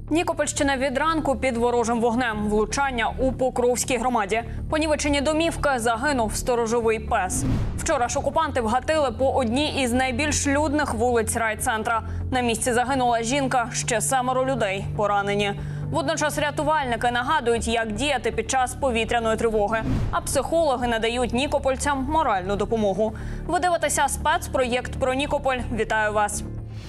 Нікопольщина від ранку під ворожим вогнем. Влучання у Покровській громаді. Понівечені домівки, загинув сторожовий пес. Вчора ж окупанти вгатили по одній із найбільш людних вулиць райцентра. На місці загинула жінка, ще 7 людей поранені. Водночас рятувальники нагадують, як діяти під час повітряної тривоги. А психологи надають нікопольцям моральну допомогу. Ви дивитеся спецпроєкт про Нікополь. Вітаю вас!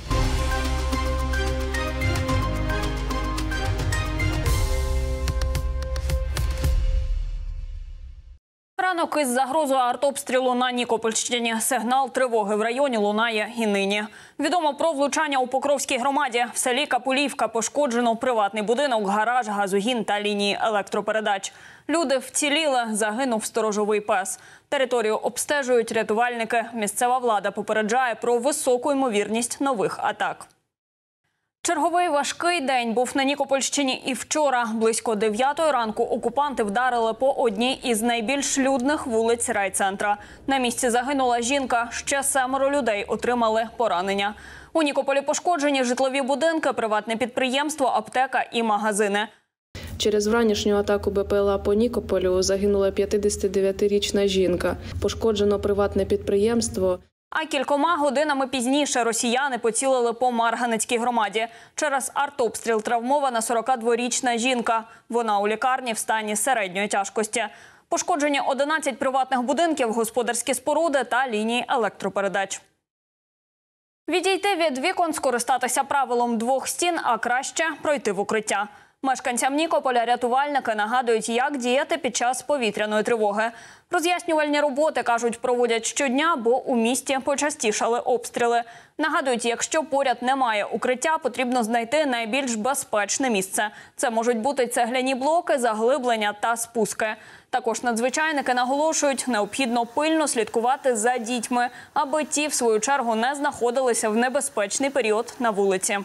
Ранок із загрозою артобстрілу на Нікопольщині. Сигнал тривоги в районі лунає і нині. Відомо про влучання у Покровській громаді. В селі Капулівка пошкоджено приватний будинок, гараж, газогін та лінії електропередач. Люди вціліли, загинув сторожовий пес. Територію обстежують рятувальники. Місцева влада попереджає про високу ймовірність нових атак. Черговий важкий день був на Нікопольщині і вчора. Близько 9-ї ранку окупанти вдарили по одній із найбільш людних вулиць райцентра. На місці загинула жінка, ще 7 людей отримали поранення. У Нікополі пошкоджені житлові будинки, приватне підприємство, аптека і магазини. Через вранішню атаку БПЛА по Нікополю загинула 59-річна жінка. Пошкоджено приватне підприємство. А кількома годинами пізніше росіяни поцілили по Марганецькій громаді. Через артобстріл травмована 42-річна жінка. Вона у лікарні в стані середньої тяжкості. Пошкоджені 11 приватних будинків, господарські споруди та лінії електропередач. Відійти від вікон, скористатися правилом 2 стін, а краще пройти в укриття. Мешканцям Нікополя рятувальники нагадують, як діяти під час повітряної тривоги. Роз'яснювальні роботи, кажуть, проводять щодня, бо у місті почастішали обстріли. Нагадують, якщо поряд немає укриття, потрібно знайти найбільш безпечне місце. Це можуть бути цегляні блоки, заглиблення та спуски. Також надзвичайники наголошують, необхідно пильно слідкувати за дітьми, аби ті, в свою чергу, не знаходилися в небезпечний період на вулиці.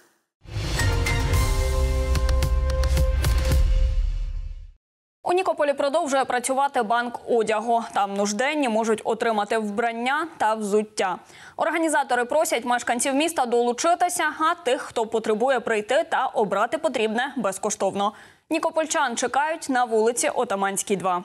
У Нікополі продовжує працювати банк одягу. Там нужденні можуть отримати вбрання та взуття. Організатори просять мешканців міста долучитися, а тих, хто потребує, прийти та обрати потрібне безкоштовно. Нікопольчан чекають на вулиці Отаманській, 2.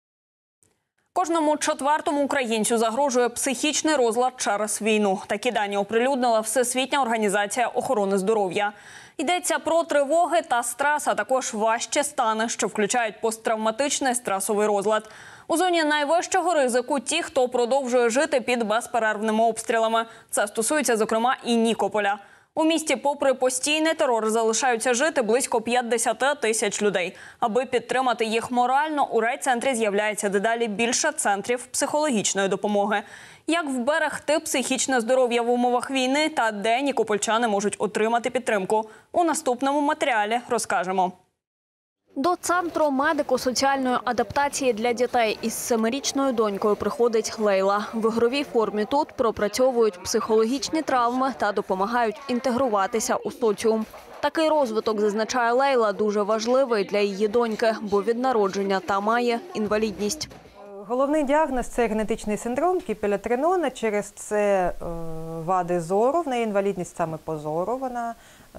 Кожному 4-му українцю загрожує психічний розлад через війну. Такі дані оприлюднила Всесвітня організація охорони здоров'я. Йдеться про тривоги та стрес, а також важчі стани, що включають посттравматичний стресовий розлад. У зоні найвищого ризику ті, хто продовжує жити під безперервними обстрілами. Це стосується, зокрема, і Нікополя. У місті, попри постійний терор, залишаються жити близько 50 тисяч людей. Аби підтримати їх морально, у райцентрі з'являється дедалі більше центрів психологічної допомоги. Як вберегти психічне здоров'я в умовах війни та де нікопольчани можуть отримати підтримку? У наступному матеріалі розкажемо. До центру медико-соціальної адаптації для дітей із 7-річною донькою приходить Лейла. В ігровій формі тут пропрацьовують психологічні травми та допомагають інтегруватися у соціум. Такий розвиток, зазначає Лейла, дуже важливий для її доньки, бо від народження та має інвалідність. Головний діагноз – це генетичний синдром Кіпеля-Тренона. Через це вади зору, в неї інвалідність саме по зору, вона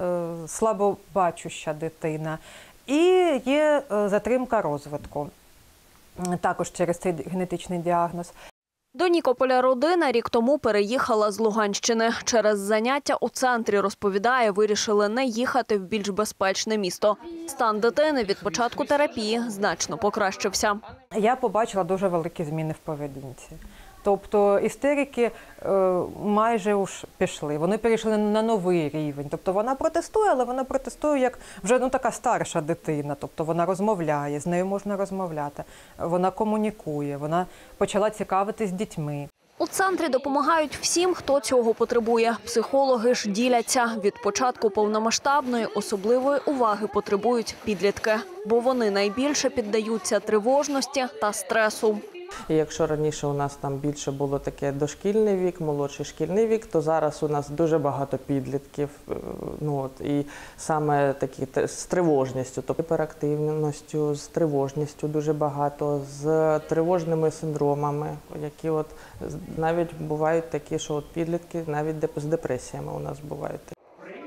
слабобачуща дитина. І є затримка розвитку, також через цей генетичний діагноз. До Нікополя родина рік тому переїхала з Луганщини. Через заняття у центрі, розповідає, вирішили не їхати в більш безпечне місто. Стан дитини від початку терапії значно покращився. Я побачила дуже великі зміни в поведінці. Тобто істерики майже уж пішли, вони перейшли на новий рівень. Тобто вона протестує, але вона протестує як вже така старша дитина. Тобто вона розмовляє, з нею можна розмовляти, вона комунікує, вона почала цікавитись дітьми. У центрі допомагають всім, хто цього потребує. Психологи ж діляться. Від початку повномасштабної особливої уваги потребують підлітки, бо вони найбільше піддаються тривожності та стресу. І якщо раніше у нас там більше було таке дошкільний вік, молодший шкільний вік, то зараз у нас дуже багато підлітків. І саме такі з тривожністю, тобто гіперактивністю, з тривожністю дуже багато, з тривожними синдромами, які навіть бувають такі, що підлітки навіть з депресіями у нас бувають.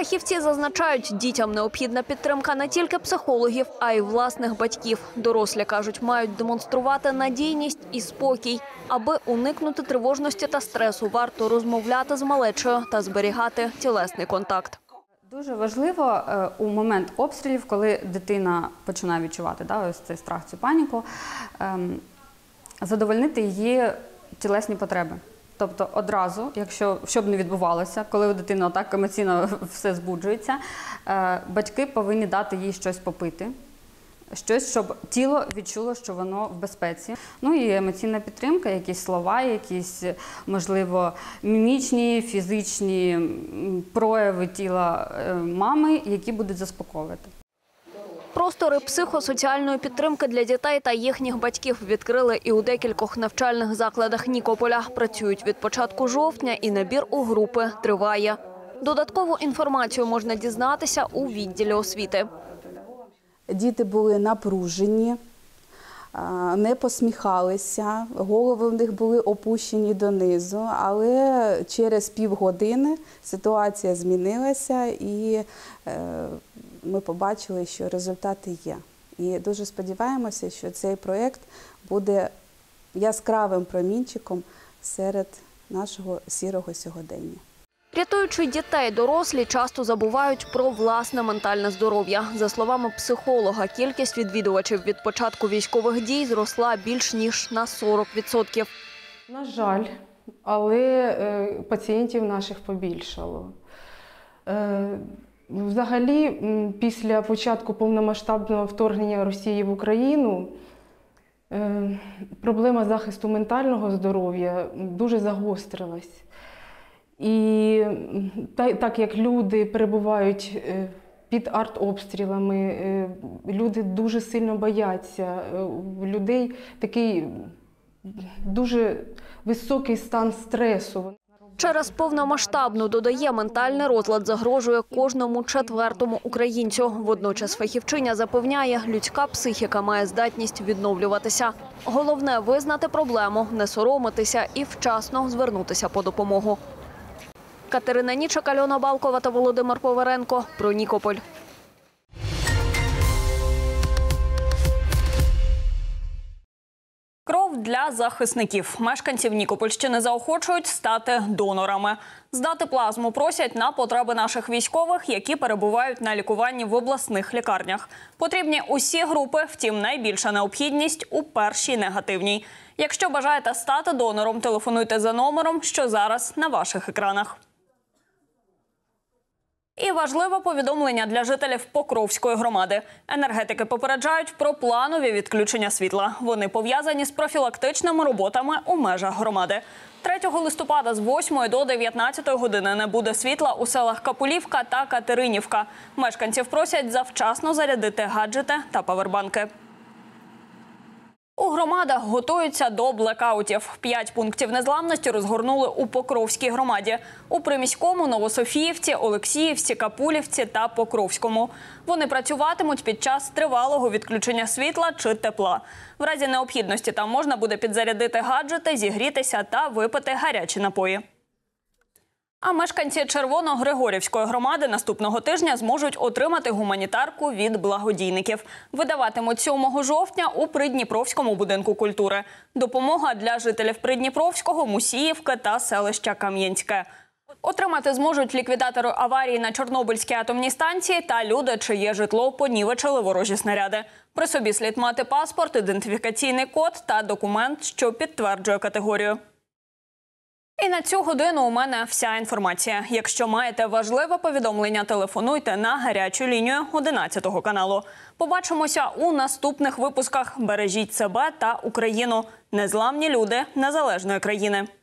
Фахівці зазначають, дітям необхідна підтримка не тільки психологів, а й власних батьків. Дорослі, кажуть, мають демонструвати надійність і спокій. Аби уникнути тривожності та стресу, варто розмовляти з малечою та зберігати тілесний контакт. Дуже важливо у момент обстрілів, коли дитина починає відчувати ось цей страх, цю паніку, задовольнити її тілесні потреби. Тобто одразу, якщо що б не відбувалося, коли у дитини так емоційно все збуджується, батьки повинні дати їй щось попити, щось, щоб тіло відчуло, що воно в безпеці. Ну і емоційна підтримка, якісь слова, якісь, можливо, мімічні, фізичні прояви тіла мами, які будуть заспокоювати. Простори психосоціальної підтримки для дітей та їхніх батьків відкрили і у декількох навчальних закладах Нікополя. Працюють від початку жовтня і набір у групи триває. Додаткову інформацію можна дізнатися у відділі освіти. Діти були напружені, не посміхалися, голови в них були опущені донизу, але через півгодини ситуація змінилася і ми побачили, що результати є. І дуже сподіваємося, що цей проєкт буде яскравим промінчиком серед нашого сірого сьогодення. Рятуючи дітей, дорослі часто забувають про власне ментальне здоров'я. За словами психолога, кількість відвідувачів від початку військових дій зросла більш ніж на 40%. На жаль, але пацієнтів наших побільшало. Взагалі, після початку повномасштабного вторгнення Росії в Україну проблема захисту ментального здоров'я дуже загострилась. І так як люди перебувають під артобстрілами, люди дуже сильно бояться, у людей такий дуже високий стан стресу. Через повномасштабну, додає, ментальний розлад загрожує кожному четвертому українцю. Водночас фахівчиня запевняє, людська психіка має здатність відновлюватися. Головне – визнати проблему, не соромитися і вчасно звернутися по допомогу. Катерина Нічик, Альона Балкова та Володимир Поваренко. Про Нікополь. Кров для захисників. Мешканців Нікопольщини заохочують стати донорами. Здати плазму просять на потреби наших військових, які перебувають на лікуванні в обласних лікарнях. Потрібні усі групи, втім найбільша необхідність у першій негативній. Якщо бажаєте стати донором, телефонуйте за номером, що зараз на ваших екранах. І важливе повідомлення для жителів Покровської громади. Енергетики попереджають про планові відключення світла. Вони пов'язані з профілактичними роботами у межах громади. 3 листопада з 8 до 19 години не буде світла у селах Капулівка та Катеринівка. Мешканців просять завчасно зарядити гаджети та павербанки. У громадах готуються до блекаутів. 5 пунктів незламності розгорнули у Покровській громаді. У Приміському, Новософіївці, Олексіївці, Капулівці та Покровському. Вони працюватимуть під час тривалого відключення світла чи тепла. В разі необхідності там можна буде підзарядити гаджети, зігрітися та випити гарячі напої. А мешканці Червоно-Григорівської громади наступного тижня зможуть отримати гуманітарку від благодійників. Видаватимуть 7 жовтня у Придніпровському будинку культури. Допомога для жителів Придніпровського, Мусіївки та селища Кам'янське. Отримати зможуть ліквідатори аварії на Чорнобильській атомній станції та люди, чиє житло понівечили ворожі снаряди. При собі слід мати паспорт, ідентифікаційний код та документ, що підтверджує категорію. І на цю годину у мене вся інформація. Якщо маєте важливе повідомлення, телефонуйте на гарячу лінію 11 каналу. Побачимося у наступних випусках. Бережіть себе та Україну. Незламні люди незалежної країни.